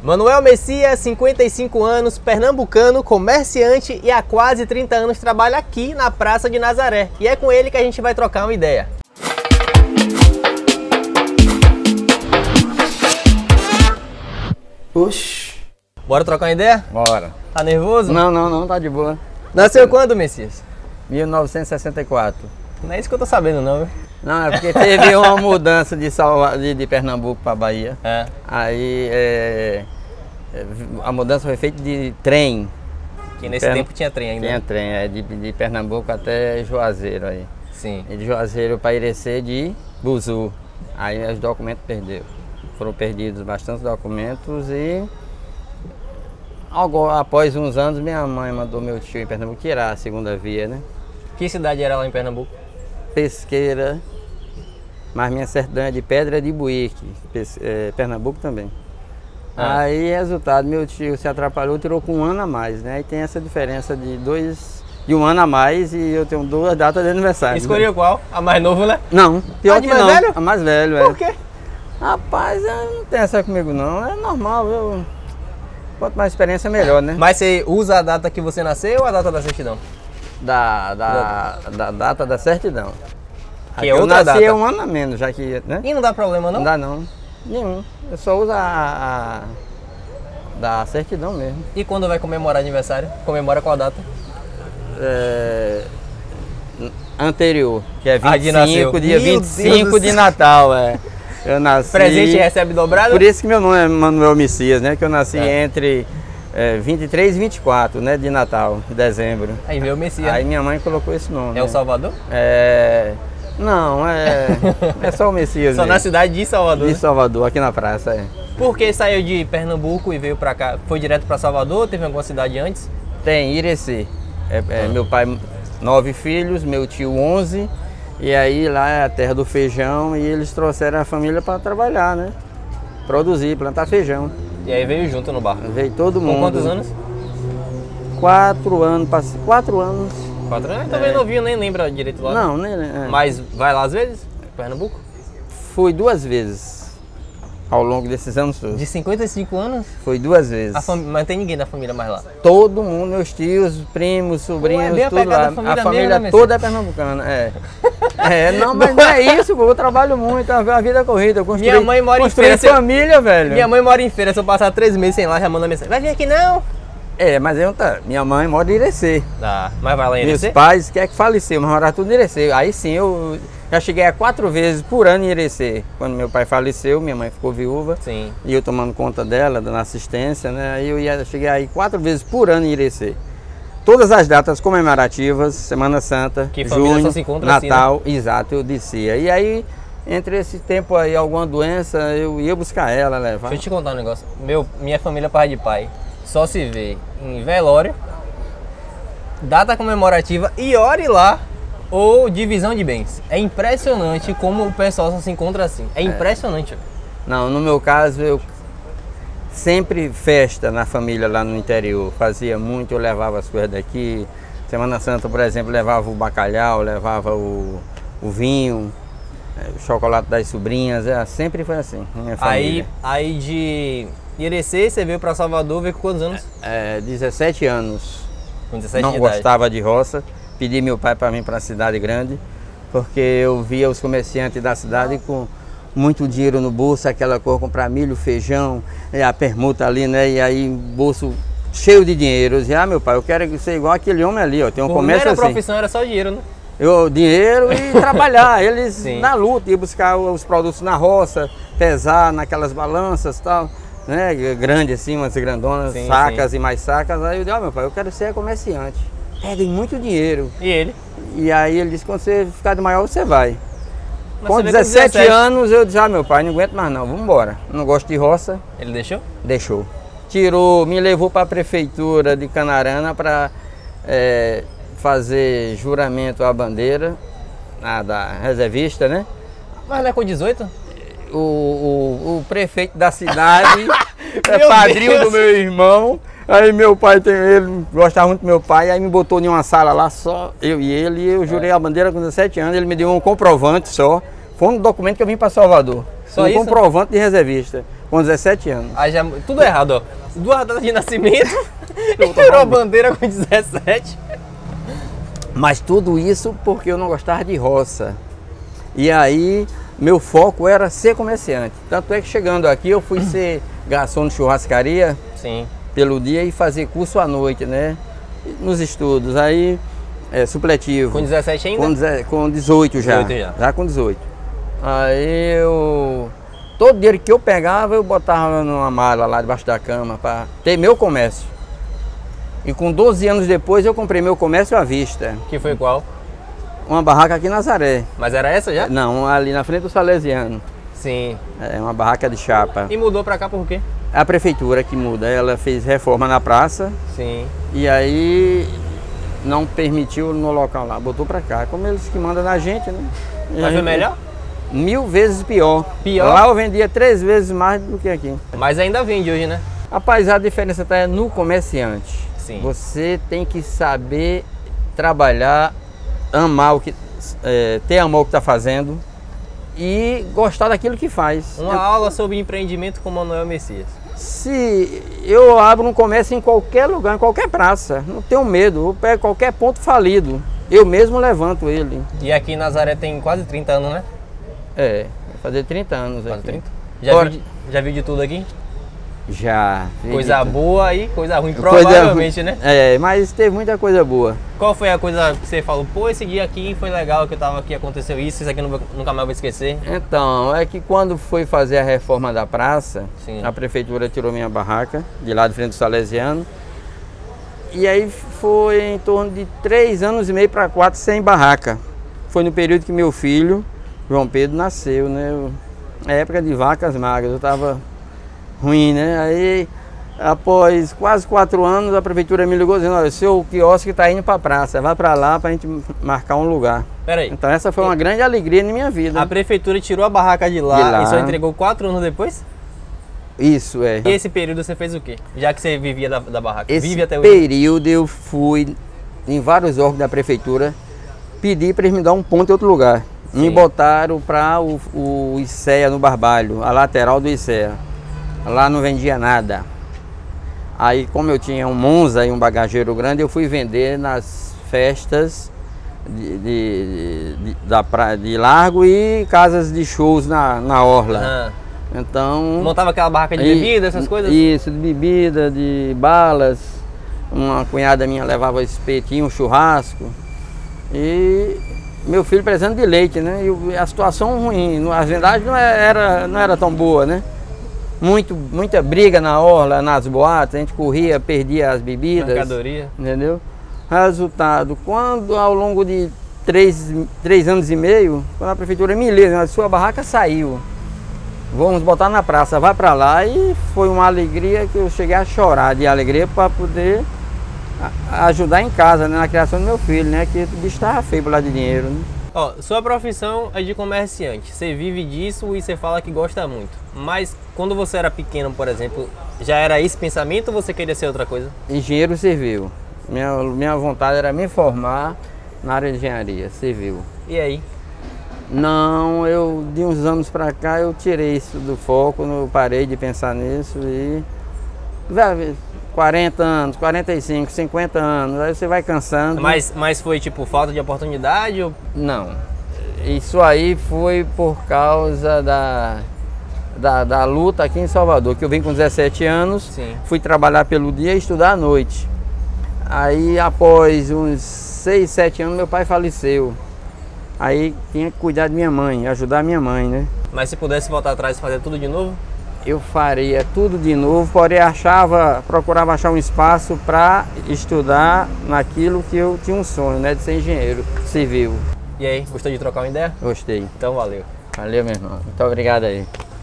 Manuel Messias, 55 anos, pernambucano, comerciante e há quase 30 anos trabalha aqui na Praça de Nazaré. E é com ele que a gente vai trocar uma ideia. Oxi. Bora trocar uma ideia? Bora. Tá nervoso? Não, tá de boa. Nasceu quando, Messias? 1964. Não é isso que eu tô sabendo não, viu? Não, é porque teve uma mudança de Pernambuco para Bahia. É. Aí a mudança foi feita de trem. Que nesse tempo tinha trem ainda. Tinha trem, de Pernambuco até Juazeiro aí. Sim. E de Juazeiro para Irecê de Buzu. Aí os documentos perderam. Foram perdidos bastantes documentos e após uns anos minha mãe mandou meu tio em Pernambuco tirar a segunda via, né? Que cidade era lá em Pernambuco? Pesqueira, mas minha certidão é de Pedra de Buíque, Pernambuco também. Aí, resultado, meu tio se atrapalhou, tirou com um ano a mais, né? E tem essa diferença de um ano a mais e eu tenho 2 datas de aniversário. Escolheu, né? Qual? A mais nova, né? Não, pior que mais não. Velho? A mais velho, Por quê? Rapaz, não tem essa comigo não, é normal, quanto mais experiência melhor, né? Mas você usa a data que você nasceu ou a data da certidão? Da data da certidão. Que é outra data. Eu nasci um ano a menos, já que, né? E não dá problema não? Não dá não, nenhum. Eu só uso da certidão mesmo. E quando vai comemorar aniversário? Comemora qual data? Anterior, que é de nasceu. dia 25 de Natal, Eu nasci... Presente recebe dobrado? Por isso que meu nome é Manuel Messias, né? Que eu nasci entre 23 e 24, né? De Natal, de dezembro. Aí veio o Messias. Aí minha mãe colocou esse nome. É o Salvador? Não, é só o Messias. Só mesmo. na cidade de Salvador. De Salvador, aqui na praça, Por que saiu de Pernambuco e veio pra cá? Foi direto pra Salvador ou teve alguma cidade antes? Tem, Irecê. Meu pai, 9 filhos, meu tio 11. E aí lá é a terra do feijão e eles trouxeram a família para trabalhar, né? Produzir, plantar feijão. E aí veio junto no barco? Veio todo mundo. Com quantos anos? 4 anos, 4 anos. 4 anos? Também novinho, nem lembra direito lá. Não, nem. Mas vai lá às vezes? Pernambuco? Fui 2 vezes ao longo desses anos todos. De 55 anos? Foi 2 vezes. Mas não tem ninguém da família mais lá? Todo mundo, meus tios, primos, sobrinhos, tudo lá. A família mesmo, toda é pernambucana, não, mas não é isso, pô, eu trabalho muito, a vida é corrida, eu construí, minha mãe mora em Feira, família, velho. Minha mãe mora em Feira, se eu passar 3 meses sem lá, já manda mensagem, vai vir aqui não? Mas minha mãe mora em Irecê. Mas vai lá em Irecê? Meus pais, que faleceu, mas moraram tudo em Irecê. Aí sim, eu já cheguei a 4 vezes por ano em Irecê. Quando meu pai faleceu, minha mãe ficou viúva. Sim. E eu tomando conta dela, dando assistência, né? Aí cheguei aí 4 vezes por ano em Irecê. Todas as datas comemorativas, Semana Santa, que junho, só se encontra Natal, assim, né? Exato, eu descia. E aí, entre esse tempo aí, alguma doença, eu ia buscar ela, levar. Deixa eu te contar um negócio. Minha família, pai de pai, só se vê em velório, data comemorativa e ore lá, ou divisão de bens. É impressionante como o pessoal só se encontra assim. É impressionante. Não, no meu caso, eu sempre festa na família lá no interior. Fazia muito, eu levava as coisas daqui. Semana Santa, por exemplo, levava o bacalhau, levava o vinho, o chocolate das sobrinhas. Sempre foi assim, minha família. Aí de Irecê, você veio para Salvador, veio com quantos anos? 17 anos. Com 17 Não de idade. gostava de roça. Pedi meu pai para vir para a cidade grande, porque eu via os comerciantes da cidade com muito dinheiro no bolso, aquela cor, comprar milho, feijão, a permuta ali, né? E aí bolso cheio de dinheiro. Eu dizia, meu pai, eu quero ser igual aquele homem ali, ó. Tem um comércio assim. A profissão era só dinheiro, né? Dinheiro e trabalhar. Eles Sim. Na luta, ia buscar os produtos na roça, pesar naquelas balanças e tal, né? Grande assim, umas grandonas, sacas e mais sacas. Aí eu disse, meu pai, eu quero ser comerciante. Ganhei muito dinheiro. E ele? E aí ele disse, quando você ficar de maior, você vai. Mas com 17 anos eu disse, meu pai, não aguento mais não, vamos embora. Não gosto de roça. Ele deixou? Deixou. Me levou para a prefeitura de Canarana para fazer juramento à bandeira, da reservista, né? Mas não é com 18? O prefeito da cidade é padrinho do meu irmão. Aí meu pai ele gostava muito do meu pai, aí me botou em uma sala lá só, eu e ele, e eu jurei a bandeira com 17 anos, ele me deu um comprovante só. Foi um documento que eu vim para Salvador. Só isso? Comprovante de reservista. Com 17 anos. Aí já, tudo errado, ó. 2 datas de nascimento, tirou a bandeira com 17. Mas tudo isso porque eu não gostava de roça. E aí, meu foco era ser comerciante. Tanto é que chegando aqui, eu fui ser garçom de churrascaria. Sim. Pelo dia e fazer curso à noite, né? Nos estudos. Aí, supletivo. Com 17 ainda? Com 18 já. 18 já. Já com 18. Aí eu... Todo dinheiro que eu pegava, eu botava numa mala lá debaixo da cama para ter meu comércio. E com 12 anos depois eu comprei meu comércio à vista. Que foi qual? Uma barraca aqui em Nazaré. Mas era essa já? Não, ali na frente do Salesiano. Sim. É uma barraca de chapa. E mudou pra cá por quê? A prefeitura que muda. Ela fez reforma na praça. Sim. E aí não permitiu no local lá. Botou pra cá. Como eles que mandam na gente, né? Mas foi melhor? 1000 vezes pior. Pior? Lá eu vendia 3 vezes mais do que aqui. Mas ainda vende hoje, né? Rapaz, a diferença está no comerciante. Sim. Você tem que saber trabalhar, amar o que, ter amor ao que está fazendo e gostar daquilo que faz. Uma aula sobre empreendimento com Manuel Messias. Se eu abro um comércio em qualquer lugar, em qualquer praça, não tenho medo. Eu pego qualquer ponto falido, eu mesmo levanto ele. E aqui em Nazaré tem quase 30 anos, né? Vai fazer 30 anos Quase aqui. 30? Já viu de tudo aqui? Já. Coisa boa e coisa ruim, provavelmente, né? Mas teve muita coisa boa. Qual foi a coisa que você falou? Pô, esse dia aqui foi legal, que eu tava aqui, aconteceu isso aqui eu nunca mais vou esquecer. Então, é que quando foi fazer a reforma da praça, Sim. a prefeitura tirou minha barraca, de lá de frente do Salesiano. E aí foi em torno de 3 anos e meio para 4 sem barraca. Foi no período que meu filho, João Pedro, nasceu, né? A época de vacas magras, eu tava ruim, né? Aí, após quase 4 anos, a prefeitura me ligou dizendo: olha, seu quiosque está indo para a praça, vai para lá para a gente marcar um lugar. Peraí. Então essa foi uma grande alegria na minha vida. A prefeitura tirou a barraca de lá e só entregou 4 anos depois? Isso, é. E esse período você fez o quê? Já que você vivia da barraca? Esse Vive até hoje? período eu fui em vários órgãos da prefeitura, pedi para eles me dar um ponto em outro lugar. Sim. Me botaram para o ICEA no Barbalho, a lateral do ICEA. Lá não vendia nada. Aí, como eu tinha um Monza e um bagageiro grande, eu fui vender nas festas de Largo e casas de shows na Orla. Então... Montava aquela barraca de bebida, essas coisas? Isso, de bebida, de balas. Uma cunhada minha levava espetinho, churrasco. E meu filho precisando de leite, né? E a situação ruim, a vendagem não era tão boa, né? Muita briga na orla, nas boates, a gente corria, perdia as bebidas. Mercadoria. Entendeu? Resultado, quando ao longo de 3 anos e meio, quando a prefeitura me liga, a sua barraca saiu, vamos botar na praça, vai para lá, e foi uma alegria que eu cheguei a chorar de alegria para poder ajudar em casa, né, na criação do meu filho, né, que o bicho estava feio por lá de dinheiro, né? Ó, sua profissão é de comerciante, você vive disso e você fala que gosta muito. Mas quando você era pequeno, por exemplo, já era esse pensamento ou você queria ser outra coisa? Engenheiro civil. Minha vontade era me formar na área de engenharia civil. E aí? Não, de uns anos pra cá eu tirei isso do foco, eu parei de pensar nisso e... 40 anos, 45, 50 anos, aí você vai cansando. Mas foi tipo falta de oportunidade ou... Não, isso aí foi por causa da luta aqui em Salvador, que eu vim com 17 anos, Sim. Fui trabalhar pelo dia e estudar à noite. Aí após uns 6, 7 anos meu pai faleceu. Aí tinha que cuidar de minha mãe, ajudar minha mãe, né? Mas se pudesse voltar atrás e fazer tudo de novo? Eu faria tudo de novo, porém procurava achar um espaço para estudar naquilo que eu tinha um sonho, né, de ser engenheiro civil. E aí, gostou de trocar uma ideia? Gostei. Então valeu. Valeu, meu irmão. Muito obrigado aí.